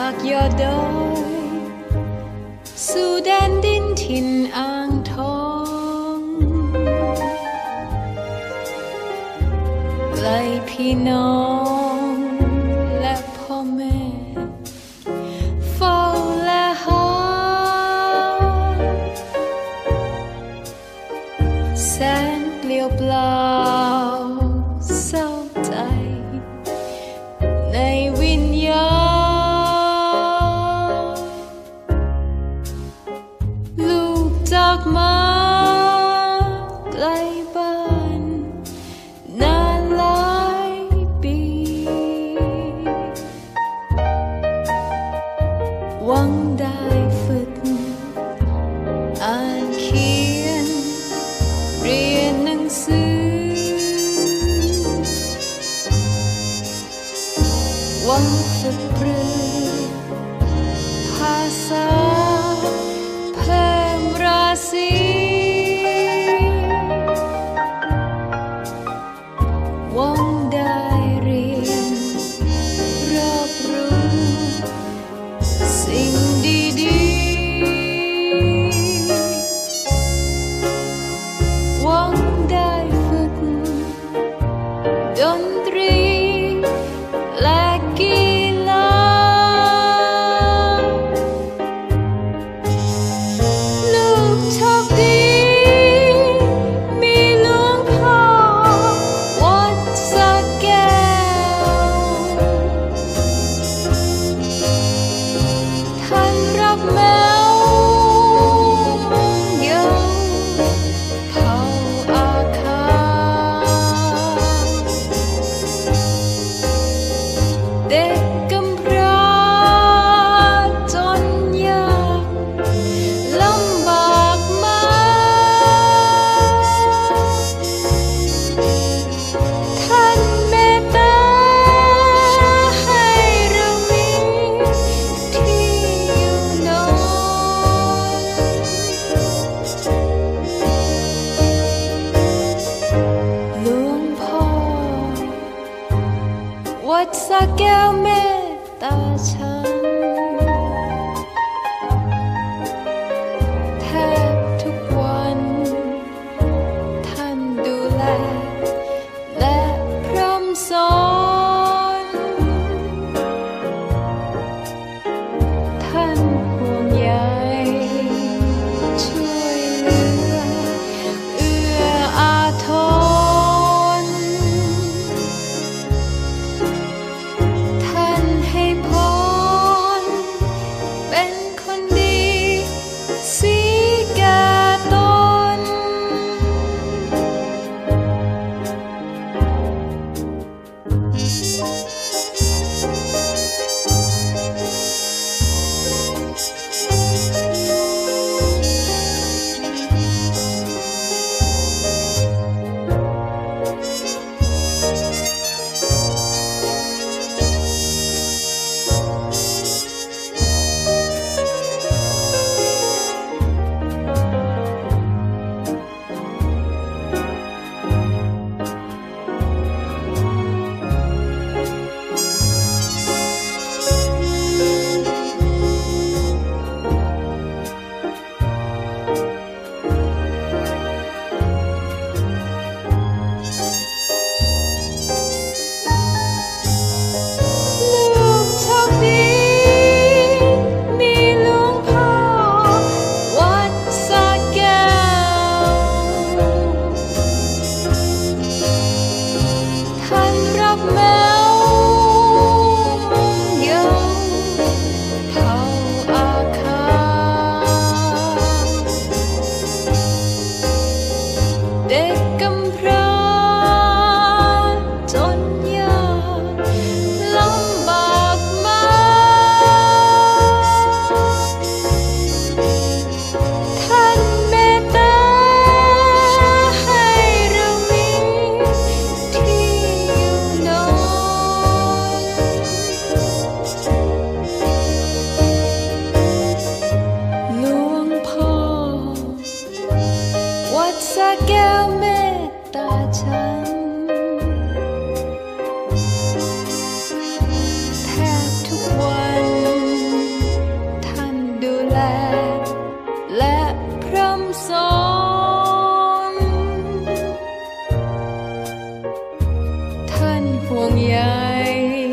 จากยอดดอยสู่แดนดินถิ่นอ่างทองไกลพี่น้องและพ่อแม่เฝ้าและหาแสนเปลี่ยวเปล่าเศร้าใจในวิญญาณลูกจากมาไกลบ้านนานหลายปีหวังได้ฝึกอ่านเขียนเรียนหนังสือหวังฝึกปรือภาษาเพิ่มราศีหวังได้เรียนรอบรู้สิ่งดีๆหวังได้ฝึกดนตรีและกีฬาลูกโชคดีมีหลวงพ่อวัดสระแก้วท่านรับแมวมุ่งเยาเผ่าอาคาเด็กกำพร้าจนยากลำบากมาท่านเมตตาให้เรามีที่อยู่นอนหลวงพ่อวัดสระแก้วเมตตาฉันแทบทุกวันท่านดูแลและพร่ำสอนท่านห่วงใยช่วยเหลือเอื้ออาทรท่านให้พรห่วงใย